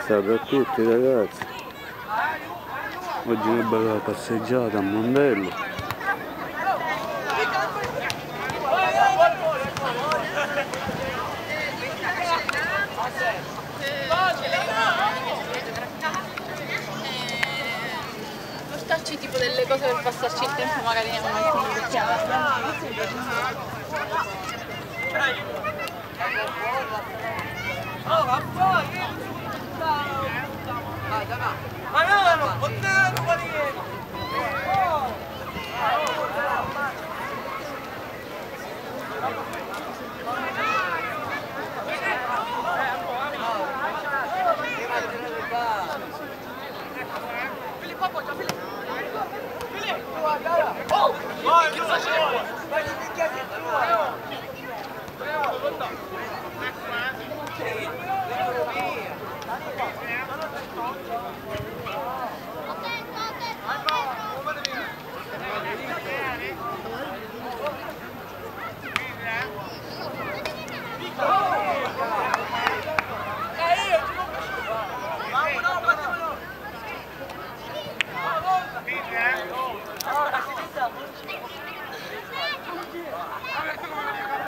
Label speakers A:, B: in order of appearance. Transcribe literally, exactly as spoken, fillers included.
A: Salve a tutti ragazzi, oggi una bella passeggiata a Mondello.
B: Portarci tipo delle cose per passarci il tempo magari nei momenti di chiamata.